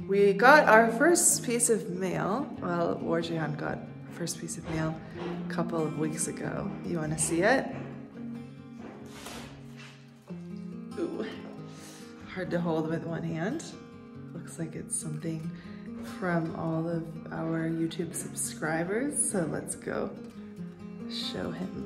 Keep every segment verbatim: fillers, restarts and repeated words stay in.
We got our first piece of mail. Well, Warjihan got first piece of mail a couple of weeks ago. You want to see it? Ooh, hard to hold with one hand. Looks like it's something from all of our YouTube subscribers. So let's go show him.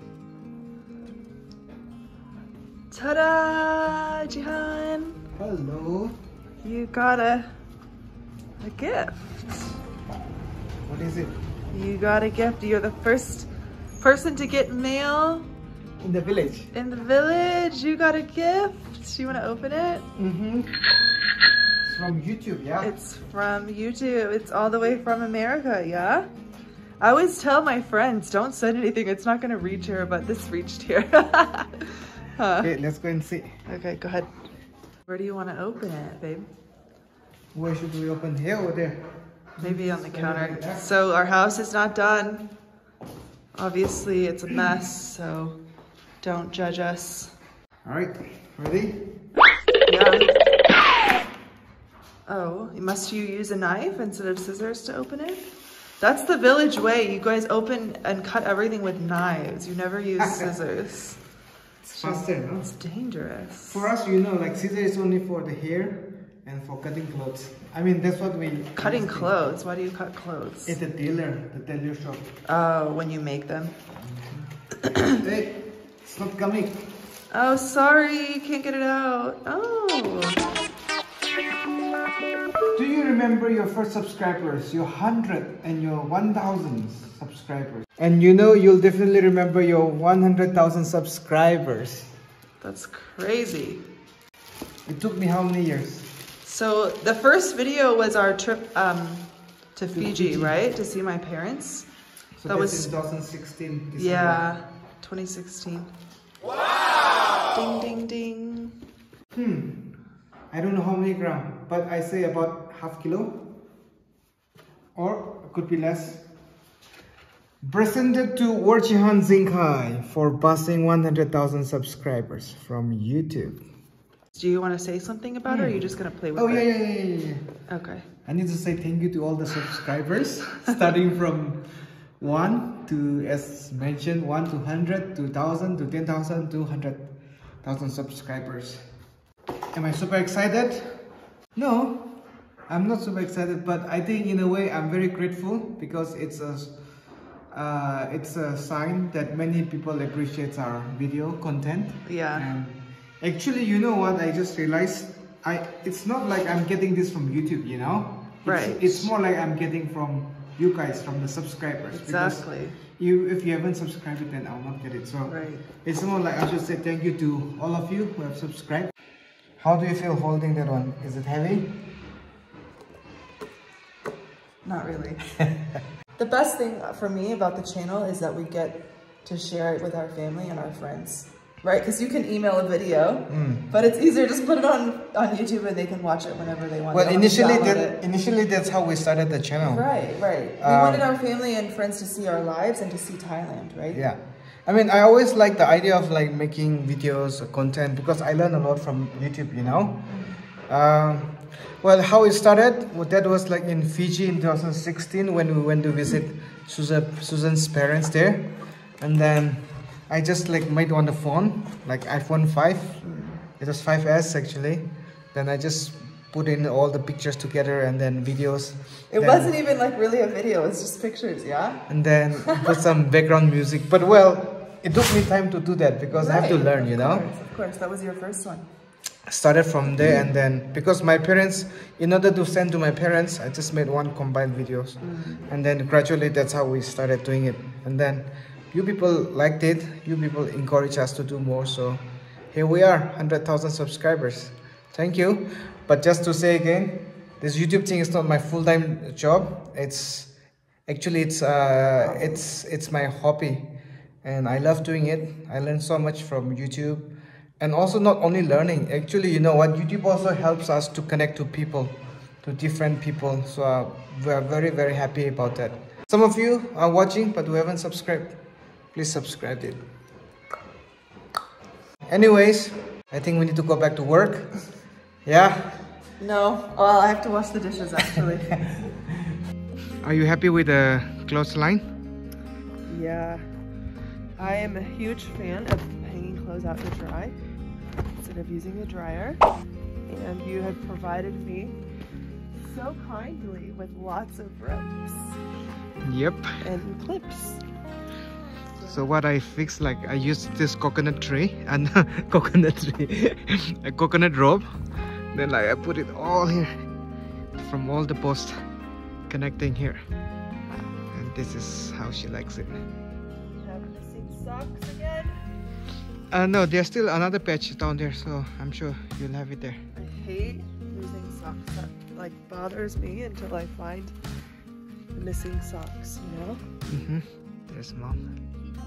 Ta-da, Jihan! Hello. You got a, a gift. What is it? You got a gift. You're the first person to get mail In the village. in the village. You got a gift. Do you want to open it? Mm-hmm. It's from YouTube, yeah? It's from YouTube. It's all the way from America, yeah? I always tell my friends, don't send anything. It's not going to reach here, but this reached here. Huh. Okay, let's go and see. Okay, go ahead. Where do you want to open it, babe? Where should we open? Here or there? Maybe on the counter. So our house is not done. Obviously, it's a mess, so don't judge us. All right, ready? Yeah. Oh, must you use a knife instead of scissors to open it? That's the village way. You guys open and cut everything with knives. You never use scissors. It's faster, no? It's dangerous. For us, you know, like scissor is only for the hair and for cutting clothes. I mean, that's what we... Cutting clothes? Why do you cut clothes? It's a tailor, the tailor shop. Oh, when you make them. Hey, it's not coming. Oh, sorry. Can't get it out. Oh. Do you remember your first subscribers, your hundred and your one thousand subscribers? And you know, you'll definitely remember your one hundred thousand subscribers. That's crazy. It took me how many years? So the first video was our trip um, to, To Fiji, Fiji. right? To see my parents. So That that's was- in twenty sixteen. December. Yeah, twenty sixteen. Wow! Ding, ding, ding. Hmm. I don't know how many gram, but I say about half kilo. Or it could be less. Presented to Warjihan Zinkai for passing one hundred thousand subscribers from YouTube. Do you want to say something about it, or are you just going to play with Oh, it? yeah, yeah, yeah, yeah, yeah. Okay. I need to say thank you to all the subscribers, starting from one to, as mentioned, one to one hundred, to one thousand, to ten thousand, to one hundred thousand subscribers. Am I super excited? No, I'm not super excited, but I think in a way I'm very grateful because it's a, uh, it's a sign that many people appreciate our video content. Yeah. And actually, you know what? I just realized I it's not like I'm getting this from YouTube, you know? It's, Right. It's more like I'm getting from you guys, from the subscribers. because Exactly. You, if you haven't subscribed, then I'll not get it. So Right. it's more like I should say thank you to all of you who have subscribed. How do you feel holding that one? Is it heavy? Not really. The best thing for me about the channel is that we get to share it with our family and our friends. Right? Because you can email a video, Mm. but it's easier just put it on, on YouTube and they can watch it whenever they want. Well, They don't have to initially, download that, it. initially that's how we started the channel. Right, right. We Um, wanted our family and friends to see our lives and to see Thailand, right? Yeah. I mean, I always like the idea of like making videos or content because I learn a lot from YouTube, you know. Um, well, how it started, well, that was like in Fiji in twenty sixteen when we went to visit Susan, Susan's parents there. And then I just like made on the phone, like iPhone five. It was five S actually. Then I just put in all the pictures together and then videos. It Then- wasn't even like really a video, it was just pictures, yeah? and then put some background music. But well, it took me time to do that because I have to Right, learn, you of know. course, of course, that was your first one. I started from there and then because my parents, in order to send to my parents, I just made one combined videos. Mm. And then gradually that's how we started doing it. And then you people liked it, you people encouraged us to do more. So here we are, one hundred thousand subscribers. Thank you. But just to say again, this YouTube thing is not my full-time job. It's actually it's uh it's it's my hobby and I love doing it. I learn so much from YouTube. And also not only learning, actually, you know what, YouTube also helps us to connect to people, to different people. So uh, we are very, very happy about that. Some of you are watching but who haven't subscribed, please subscribe it. Anyways, I think we need to go back to work. Yeah, No. Well, I have to wash the dishes actually. Are you happy with the clothesline? Yeah. I am a huge fan of hanging clothes out to dry instead of using a dryer. And you have provided me so kindly with lots of ropes. Yep. And clips. So what I fixed, like I used this coconut tree and coconut tree, a coconut rope. Then like I put it all here from all the posts connecting here. And this is how she likes it. You have missing socks again? Uh, no, there's still another patch down there, so I'm sure you'll have it there. I hate losing socks. That like bothers me until I find the missing socks, you know? Mm-hmm. There's mom.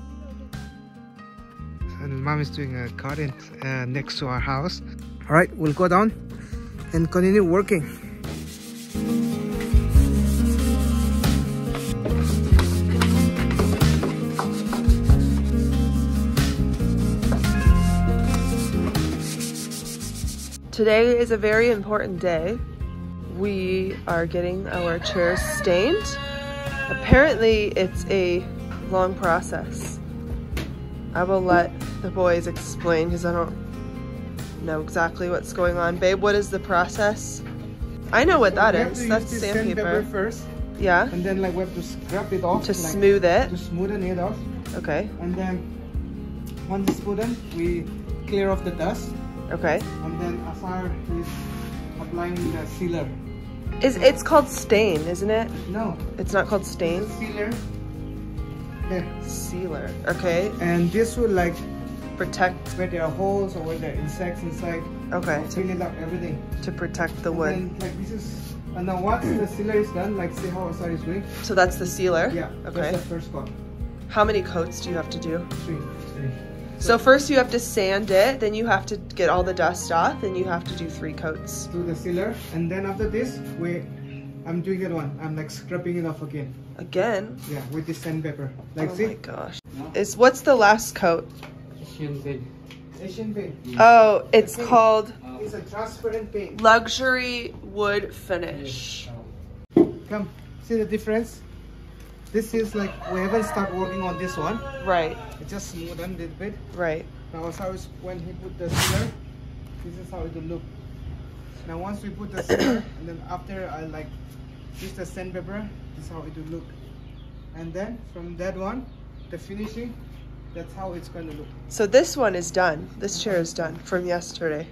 And mom is doing a garden uh, next to our house. All right, we'll go down and continue working. Today is a very important day. We are getting our chairs stained. Apparently it's a long process. I will let the boys explain because I don't know exactly what's going on. Babe, what is the process? I know what that is. That's sandpaper. First, yeah. and then like we have to scrub it off to like, smooth it. To smoothen it off. Okay. And then once it's smoothened, we clear off the dust. Okay. And then Asar is applying the sealer. Is it's called stain, isn't it? No. It's not called stain. Sealer. There. Sealer. Okay. And this will like protect where there are holes or where there are insects inside. Okay. To clean it up everything. To protect the and wood. Then, like this is, and now once the sealer is done, like see how Asar is doing. So that's the sealer. Yeah. Okay. That's the first coat. How many coats do you have to do? Three. Three. So first you have to sand it, then you have to get all the dust off, then you have to do three coats. Do the sealer, and then after this, we, I'm doing it one. I'm like scrubbing it off again. Again? Yeah, with this sandpaper. Like oh see? my gosh. Is what's the last coat? Asian paint. Asian paint. Oh, it's called It's a transparent paint. Luxury Wood Finish. Come, see the difference? This is like, we haven't started working on this one. Right. It just smoothed a little bit. Right. Now as far as when he put the sealer, this is how it will look. Now once we put the sealer, and then after I like use the sandpaper, this is how it will look. And then from that one, the finishing, that's how it's going to look. So this one is done. This chair is done from yesterday.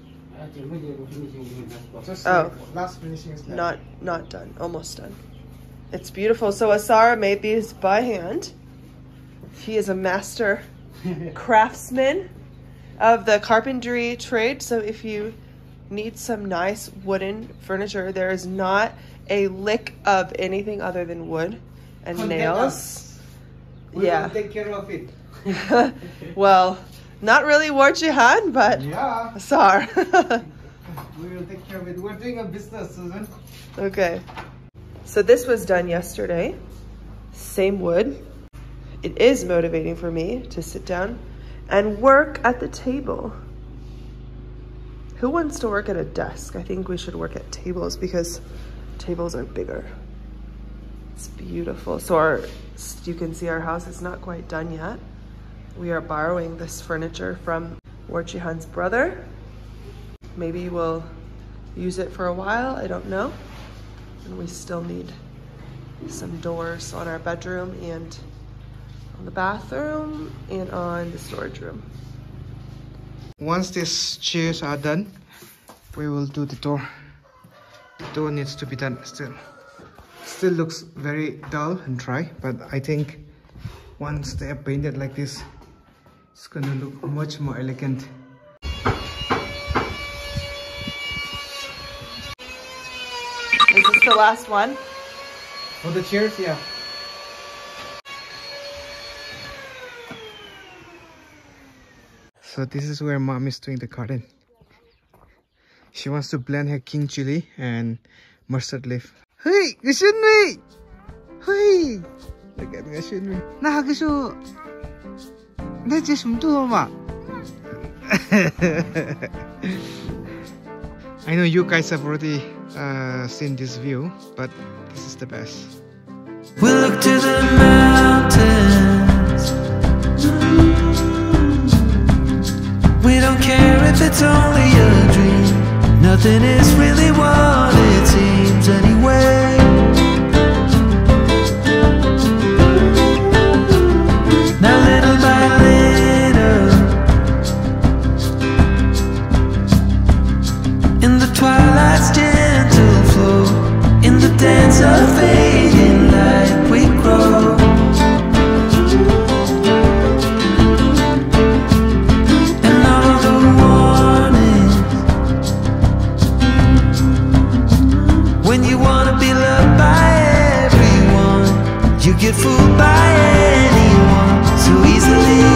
Just oh. Like last finishing is done. Not, not done. Almost done. It's beautiful. So Asar made these by hand. He is a master craftsman of the carpentry trade. So if you need some nice wooden furniture, there is not a lick of anything other than wood and Contact nails. Us. We yeah. will take care of it. Well, not really War Jihan, but yeah. Asar. We will take care of it. We're doing a business, Susan. Okay. So this was done yesterday. Same wood. It is motivating for me to sit down and work at the table. Who wants to work at a desk? I think we should work at tables because tables are bigger. It's beautiful. So our, you can see our house is not quite done yet. We are borrowing this furniture from War Jihan's brother. Maybe we'll use it for a while, I don't know. And we still need some doors on our bedroom and on the bathroom and on the storage room. Once these chairs are done, we will do the door. The door needs to be done still. Still looks very dull and dry, but I think once they are painted like this, it's gonna look much more elegant. Is this the last one? For the chairs, yeah. So this is where mom is doing the garden. She wants to blend her king chili and mustard leaf. Hey, Gashunmi! Hey! Look at Gashunmi. Nah, Gashu! That's just from two, ma. I know you guys have already uh, seen this view, but this is the best. We look to the mountains. We don't care if it's only a dream. Nothing is really what it seems anyway. Now little by little, in the twilight's gentle flow, in the dance of fading light we grow. And all the warnings, when you wanna be loved by everyone, you get fooled by anyone so easily.